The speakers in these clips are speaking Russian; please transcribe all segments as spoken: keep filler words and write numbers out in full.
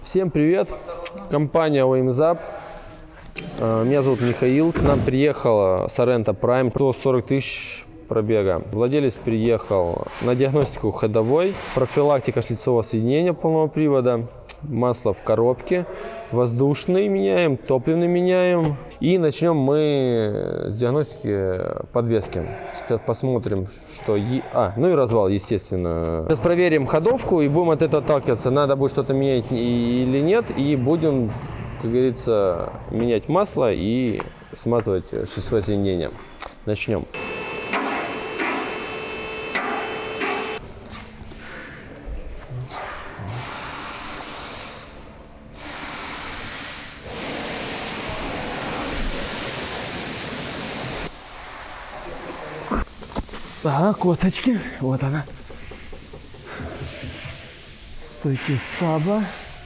Всем привет! Компания ОМЗАП. Меня зовут Михаил. К нам приехала Sorento Prime, сто сорок тысяч пробега. Владелец приехал на диагностику ходовой, профилактика шлицевого соединения полного привода, масло в коробке, воздушный меняем, топливный меняем. И начнем мы с диагностики подвески. Сейчас посмотрим, что... Е... А, ну и развал, естественно. Сейчас проверим ходовку и будем от этого отталкиваться, надо будет что-то менять или нет. И будем, как говорится, менять масло и смазывать шлицевое соединение. Начнем. Ага, косточки. Вот она. Стойки стаба.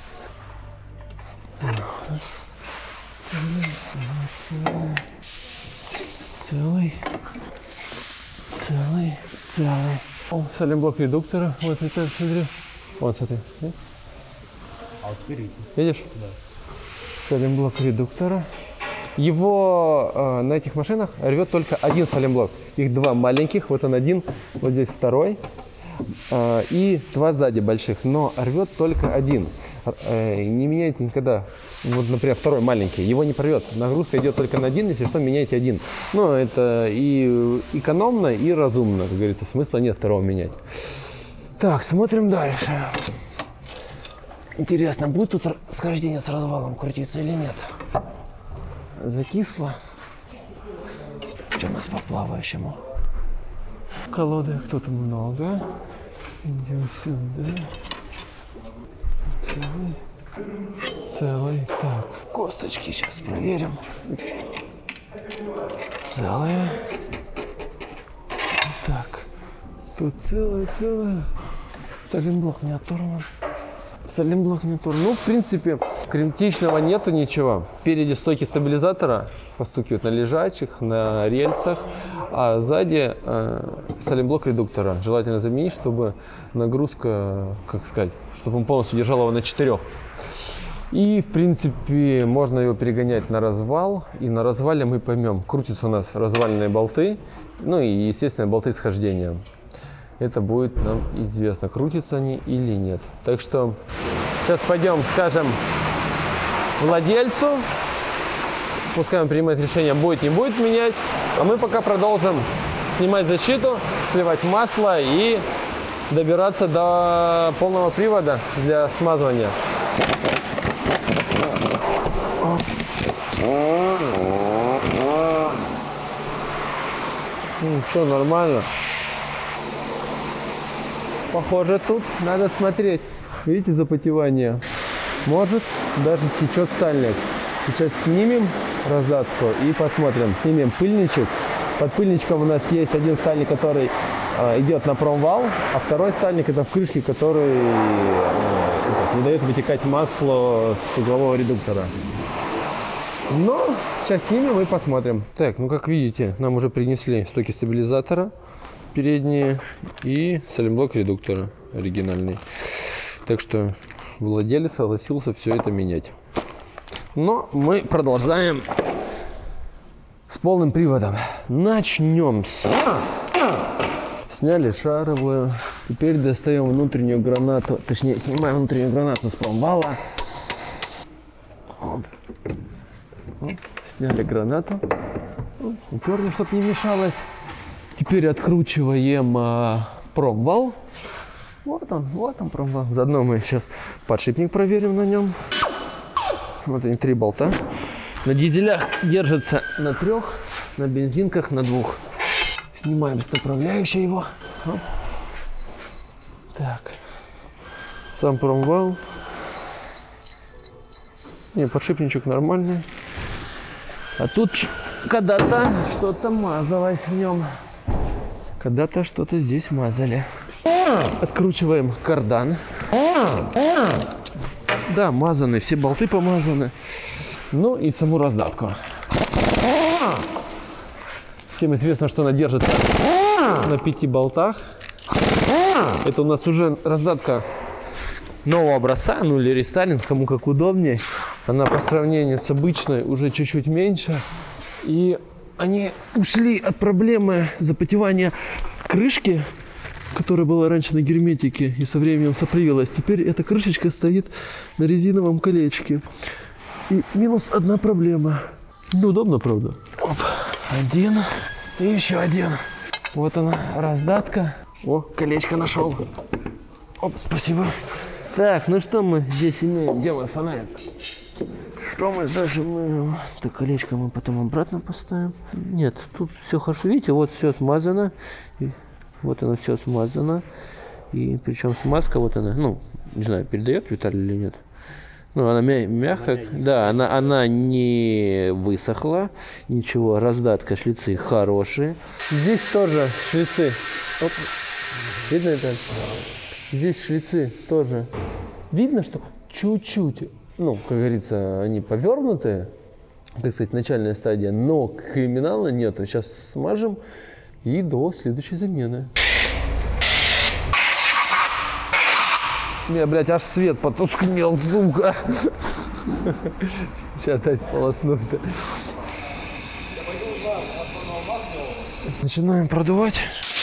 Целый. Целый. Целый. О, саленблок редуктора. Вот это, смотри. Вот, смотри. А вот теперь видишь? Да. Саленблок редуктора. Его э, на этих машинах рвет только один саленблок. Их два маленьких, вот он один, вот здесь второй. Э, и два сзади больших, но рвет только один. Э, не меняйте никогда. Вот, например, второй маленький, его не прорвет. Нагрузка идет только на один, если что, меняйте один. Но это и экономно, и разумно, как говорится. Смысла нет второго менять. Так, смотрим дальше. Интересно, будет тут схождение с развалом крутиться или нет? Закисло. Что у нас по плавающему? Колоды тут много. Идем сюда. Целый. Целый. Так, косточки сейчас проверим. Целые. Так, тут целое, целое. Саленблок не оторван. Саленблок не оторван. Ну, в принципе, критичного нету ничего. Впереди стойки стабилизатора постукивают на лежачих, на рельсах, а сзади э, саленблок редуктора. Желательно заменить, чтобы нагрузка, как сказать, чтобы он полностью держал его на четырех. И, в принципе, можно его перегонять на развал. И на развале мы поймем, крутятся у нас развальные болты, ну и, естественно, болты схождения. Это будет нам известно, крутятся они или нет. Так что сейчас пойдем, скажем владельцу, пускай он принимает решение, будет, не будет менять. А мы пока продолжим снимать защиту, сливать масло и добираться до полного привода для смазывания. Ну, все нормально. Похоже, тут надо смотреть. Видите, запотевание? Может, даже течет сальник. Сейчас снимем раздатку и посмотрим. Снимем пыльничек. Под пыльничком у нас есть один сальник, который э, идет на промвал, а второй сальник это в крышке, который э, не дает вытекать масло с углового редуктора. Но сейчас снимем и посмотрим. Так, ну как видите, нам уже принесли стойки стабилизатора передние и саленблок редуктора оригинальный. Так что владелец согласился все это менять. Но мы продолжаем с полным приводом. Начнем с... Сняли шаровую. Теперь достаем внутреннюю гранату. Точнее, снимаем внутреннюю гранату с промвала. Оп. Оп. Сняли гранату. Уперли, чтобы не мешалось. Теперь откручиваем а, промвал. Вот он, вот он промвал. Заодно мы сейчас подшипник проверим на нем. Вот они, три болта. На дизелях держится на трех, на бензинках на двух. Снимаем с направляющей его. Оп. Так. Сам промвал. Не, подшипничек нормальный. А тут когда-то что-то мазалось в нем. Когда-то что-то здесь мазали. Откручиваем кардан. Да, мазаны, все болты помазаны. Ну и саму раздатку. Всем известно, что она держится на пяти болтах. Это у нас уже раздатка нового образца, ну или рестайлинг, кому как удобнее. Она по сравнению с обычной уже чуть-чуть меньше. И они ушли от проблемы запотевания крышки, которая была раньше на герметике и со временем сопривилась. Теперь эта крышечка стоит на резиновом колечке. И минус одна проблема. Неудобно, правда? Оп, один и еще один. Вот она, раздатка. О, колечко нашел. Оп, спасибо. Так, ну что мы здесь имеем? Где мой фонарик? Что мы дальше имеем? Так, колечко мы потом обратно поставим. Нет, тут все хорошо. Видите, вот все смазано. И вот оно все смазано. И причем смазка, вот она, ну, не знаю, передает Виталий или нет. Ну, она мя мягкая, она да, она, она не высохла, ничего, раздатка, шлицы хорошие. Здесь тоже шлицы. Оп. Видно это? Здесь шлицы тоже. Видно, что чуть-чуть, ну, как говорится, они повернутые, так сказать, начальная стадия, но криминала нет. Сейчас смажем и до следующей замены. Меня, блядь, аж свет потускнел, сука. Сейчас дай сполоснуть. Начинаем продувать.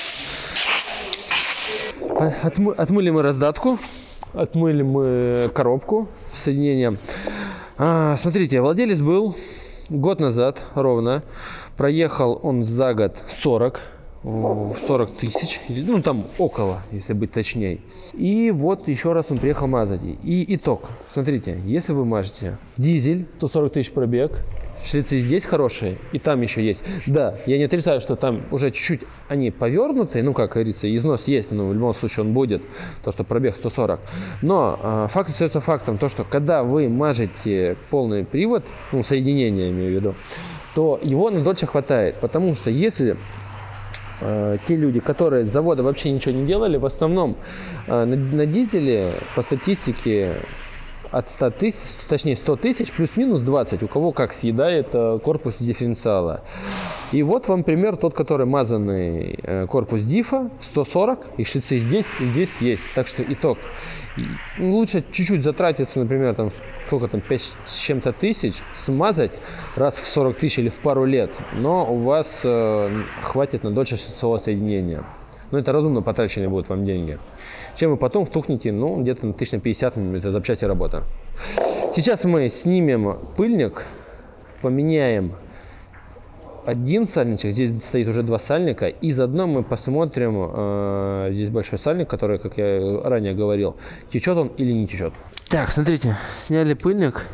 Отмы, отмыли мы раздатку, отмыли мы коробку с соединением. А, смотрите, владелец был год назад ровно. Проехал он за год сорок. сорок тысяч, ну там около, если быть точнее. И вот еще раз он приехал мазать. И итог, смотрите, если вы мажете дизель, сто сорок тысяч пробег, шлицы здесь хорошие, и там еще есть. Да, я не отрицаю, что там уже чуть-чуть они повернутые, ну как говорится, износ есть, но в любом случае он будет, то что пробег сто сорок. Но э, факт остается фактом, то что когда вы мажете полный привод, ну соединение имею в виду, то его надольше хватает, потому что если те люди, которые с завода вообще ничего не делали, в основном на, на дизеле по статистике от ста тысяч, точнее сто тысяч плюс-минус двадцать, у кого как съедает корпус дифференциала. И вот вам пример, тот, который мазанный корпус дифа, сто сорок, и шлицы здесь, и здесь есть. Так что итог. Лучше чуть-чуть затратиться, например, там сколько там, пять с чем-то тысяч, смазать раз в сорок тысяч или в пару лет, но у вас э, хватит на дольше шлицевого соединения. Но это разумно потраченные будут вам деньги. Чем вы потом втухнете, ну, где-то на тысяч пятьдесят, это запчасти работа. Сейчас мы снимем пыльник, поменяем один сальничек, здесь стоит уже два сальника, и заодно мы посмотрим, э, здесь большой сальник, который, как я ранее говорил, течет он или не течет. Так, смотрите, сняли пыльник,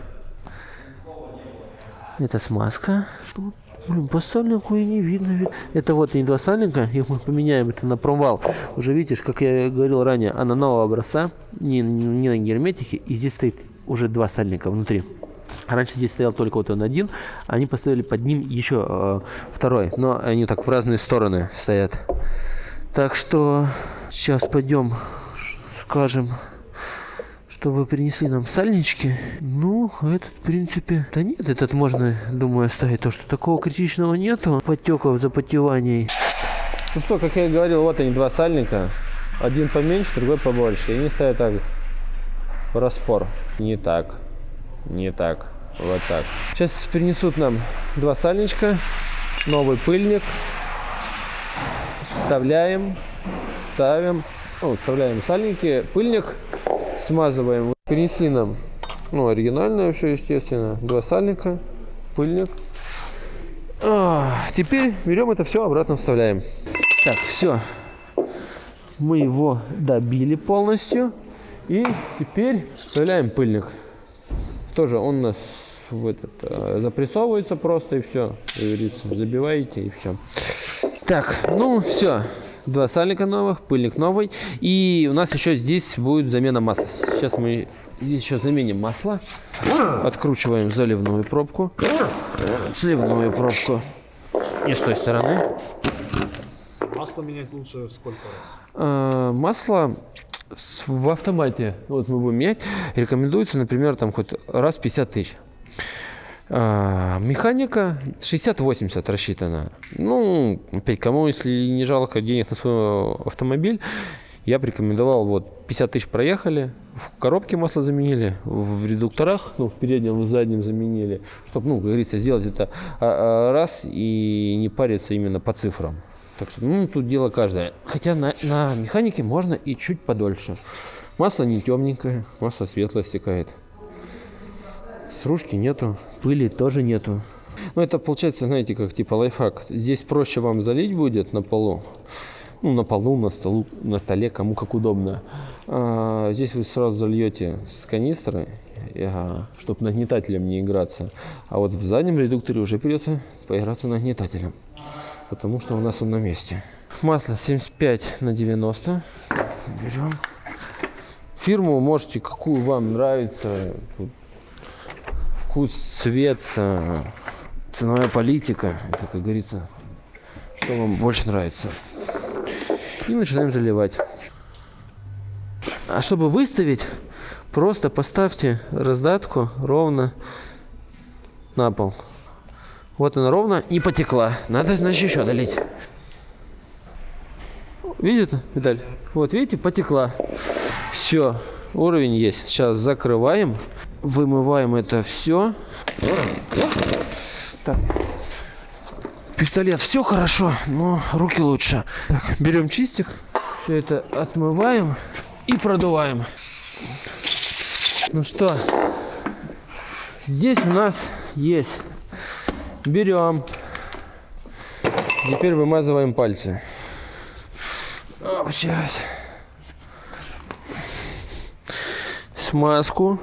это смазка. Тут, блин, по сальнику и не видно. Это вот и два сальника, их мы поменяем, это на промвал. Уже видишь, как я говорил ранее, она нового образца, не, не на герметике, и здесь стоит уже два сальника внутри. Раньше здесь стоял только вот он один, они поставили под ним еще э, второй, но они так в разные стороны стоят. Так что сейчас пойдем, скажем, чтобы принесли нам сальнички. Ну, этот, в принципе, да нет, этот можно, думаю, оставить. То, что такого критичного нету, подтеков, запотеваний. Ну что, как я и говорил, вот они, два сальника. Один поменьше, другой побольше. И они стоят так в распор. Не так. Не так, вот так. Сейчас принесут нам два сальничка, новый пыльник. Вставляем, ставим, ну, вставляем сальники, пыльник, смазываем. Принесли нам, ну, оригинальное все, естественно, два сальника, пыльник. А, теперь берем это все, обратно вставляем. Так, все. Мы его добили полностью. И теперь вставляем пыльник. Тоже он у нас в этот, э, запрессовывается просто и все. Как говорится, забиваете и все. Так, ну все. Два сальника новых, пыльник новый. И у нас еще здесь будет замена масла. Сейчас мы здесь еще заменим масло. Откручиваем заливную пробку. Сливную пробку. И с той стороны. Масло менять лучше сколько раз? А, масло в автомате, вот мы будем менять, рекомендуется, например, там хоть раз в пятьдесят тысяч. А, механика шестьдесят-восемьдесят рассчитана. Ну, опять, кому, если не жалко денег на свой автомобиль, Я бы рекомендовал, вот пятьдесят тысяч проехали, в коробке масло заменили, в редукторах, ну, в переднем, в заднем заменили, чтобы, ну, как говорится, сделать это раз и не париться именно по цифрам. Так что, ну, тут дело каждое. Хотя на, на механике можно и чуть подольше. Масло не темненькое, масло светлое стекает. Стружки нету, пыли тоже нету. Ну, это получается, знаете, как типа лайфхак. Здесь проще вам залить будет на полу. Ну, на полу, на столу, на столе, кому как удобно. А здесь вы сразу зальете с канистры, чтобы нагнетателем не играться. А вот в заднем редукторе уже придется поиграться нагнетателем, потому что у нас он на месте. Масло семьдесят пять на девяносто. Берем. Фирму можете, какую вам нравится. Вкус, цвет, ценовая политика. Это, как говорится, что вам больше нравится. И начинаем заливать. А чтобы выставить, просто поставьте раздатку ровно на пол. Вот она ровно и потекла. Надо, значит, еще долить. Видите, Виталий? Вот, видите, потекла. Все, уровень есть. Сейчас закрываем. Вымываем это все. Так. Пистолет все хорошо, но руки лучше. Так, берем чистик, все это отмываем и продуваем. Ну что, здесь у нас есть. Берем. Теперь вымазываем пальцы. О, сейчас. Смазку.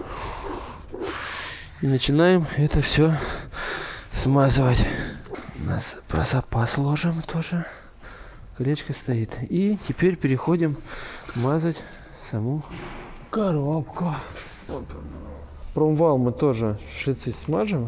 И начинаем это все смазывать. У нас про запас ложим тоже. Колечко стоит. И теперь переходим мазать саму коробку. Промвал мы тоже шлицы смажем,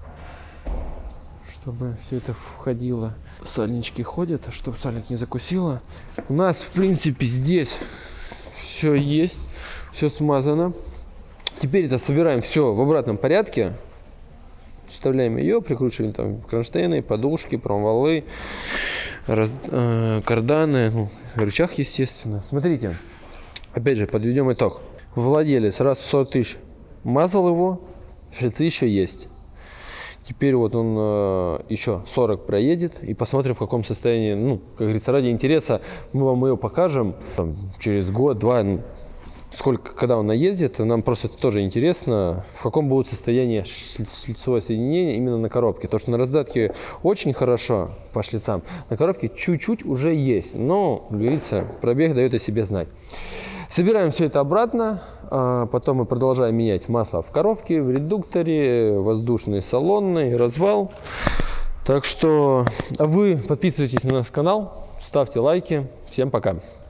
чтобы все это входило. Сальнички ходят, чтобы сальник не закусило. У нас, в принципе, здесь все есть, все смазано. Теперь это собираем все в обратном порядке. Вставляем ее, прикручиваем там кронштейны, подушки, промвалы, раз, э, карданы, ну, рычаг, естественно. Смотрите, опять же, подведем итог. Владелец раз в сорок тысяч мазал его, шлицы еще есть. Теперь вот он э, еще сорок проедет и посмотрим, в каком состоянии, ну, как говорится, ради интереса мы вам ее покажем там, через год-два. Сколько, когда он наездит, нам просто тоже интересно, в каком будет состоянии шлицевое соединение именно на коробке. То, что на раздатке очень хорошо по шлицам, на коробке чуть-чуть уже есть. Но, как говорится, пробег дает о себе знать. Собираем все это обратно, а потом мы продолжаем менять масло в коробке, в редукторе, воздушный, салонный, развал. Так что вы подписывайтесь на наш канал, ставьте лайки. Всем пока!